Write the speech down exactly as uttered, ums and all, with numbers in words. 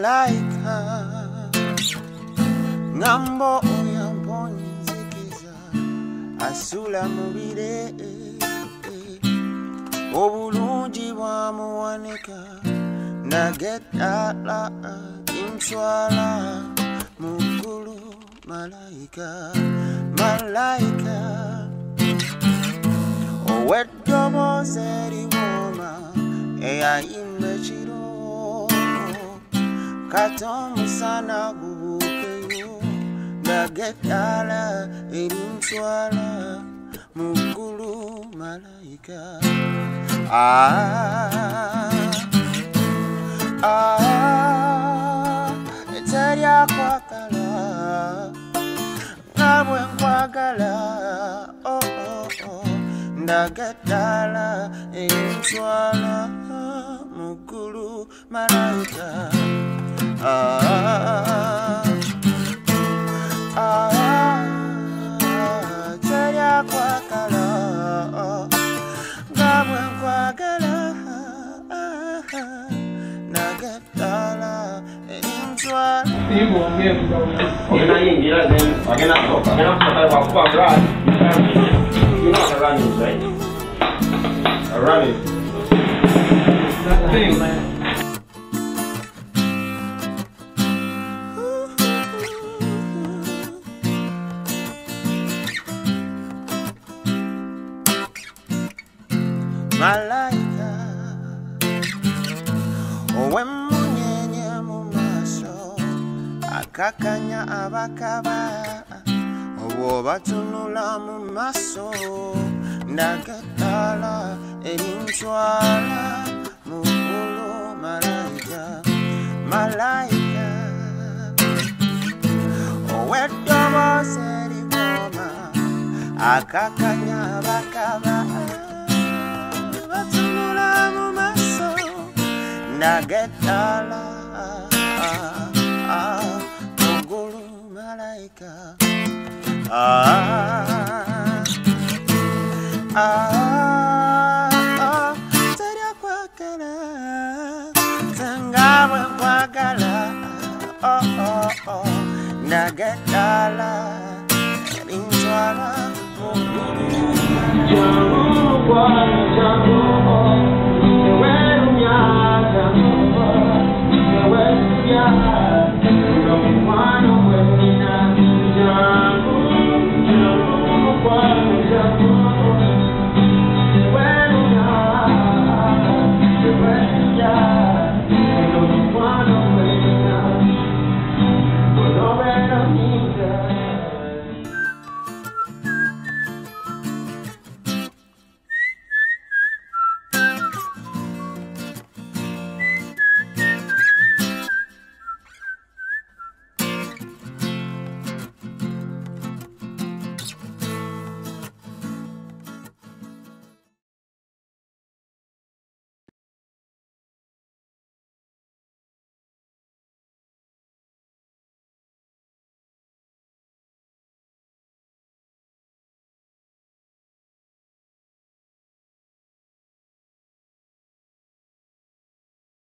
malaika Ngambo oyamponi nzikiza Asula mubire Obulungi bwamuwanika Nagetala inswala Mugulu malaika Malaika Oweddoboze liwoma Eya imechiro Kato musana gubukeyo Nagetala inswala Mugulu malaika Ah Ah Eteria kwakala Nabwe kwakala Oh oh oh Nagetala inswala Mugulu malaika Ah Ah Eteria kwakala Nabwe kwakala Nagetala inswala Ogena yingira then ogena stop ogena stop wa kwa bra you know the running right running that thing malaika owe munyenye mu maso akakanya abakaba obo batunula mu maso Nagetala erinswala mugulu malaika malaika oweddoboze liwoma akakanya abakaba batunula mu maso Nagetala mugulu malaika Ah, ah, ah, Teria kwakala, Tangabwe kwakala, oh, oh, oh, Nagetala, inswala, mugulu malaika.